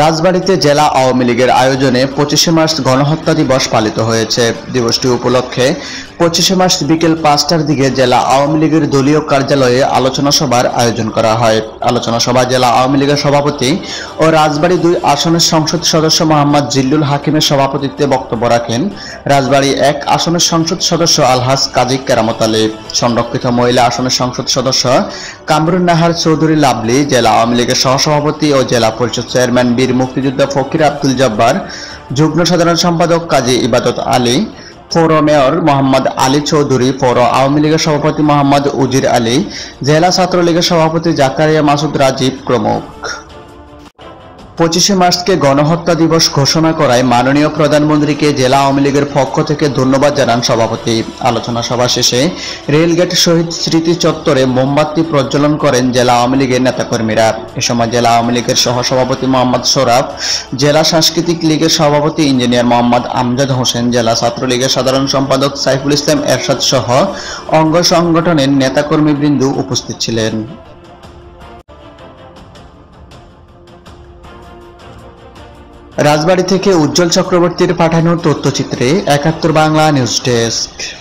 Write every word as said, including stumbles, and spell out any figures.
রাজবাড়ীতে জেলা আওয়ামী লীগের আয়োজনে পঁচিশে মার্চ গণহত্যা দিবস পালিত হয়েছে। দিবসটি উপলক্ষে পঁচিশে মার্চ বিকেল পাঁচটার দিকে জেলা আওয়ামী লীগের দলীয় কার্যালয়ে আলোচনা সভার আয়োজন করা হয়। আলোচনা সভায় জেলা আওয়ামী লীগের সভাপতি ও রাজবাড়ী দুই আসনের সংসদ সদস্য মোহাম্মদ জিল্লুল হাকিমের সভাপতিত্বে বক্তব্য রাখেন রাজবাড়ী এক আসনের সংসদ সদস্য আলহাজ কাজী কেরামত আলী, সংরক্ষিত মহিলা আসনের সংসদ সদস্য কামরুন নাহার চৌধুরী লাভলি, জেলা আওয়ামী লীগের সহসভাপতি ও জেলা পরিষদ চেয়ারম্যান বীর মুক্তিযোদ্ধা ফকির আব্দুল জব্বার, যুগ্ম সাধারণ সম্পাদক কাজী ইবাদত আলী, পৌর মেয়র মোহাম্মদ আলী চৌধুরী, পৌর আওয়ামী লীগের সভাপতি মোহাম্মদ উজির আলী, জেলা ছাত্রলীগের সভাপতি জাকারিয়া মাসুদ রাজীব প্রমুখ। পঁচিশে মার্চকে গণহত্যা দিবস ঘোষণা করায় মাননীয় প্রধানমন্ত্রীকে জেলা আওয়ামী লীগের পক্ষ থেকে ধন্যবাদ জানান সভাপতি। আলোচনা সভা শেষে রেলগেট শহীদ স্মৃতি চত্বরে মোমবাতি প্রজ্বলন করেন জেলা আওয়ামী লীগের নেতাকর্মীরা। এ সময় জেলা আওয়ামী লীগের সহসভাপতি মোহাম্মদ সোরাফ, জেলা সাংস্কৃতিক লীগের সভাপতি ইঞ্জিনিয়ার মোহাম্মদ আমজাদ হোসেন, জেলা ছাত্রলীগের সাধারণ সম্পাদক সাইফুল ইসলাম এরশাদ সহ অঙ্গ সংগঠনের নেতাকর্মীবৃন্দ উপস্থিত ছিলেন। রাজবাড়ী থেকে উজ্জ্বল চক্রবর্তীর পাঠানো তথ্যচিত্রে একাত্তর বাংলা নিউজ ডেস্ক।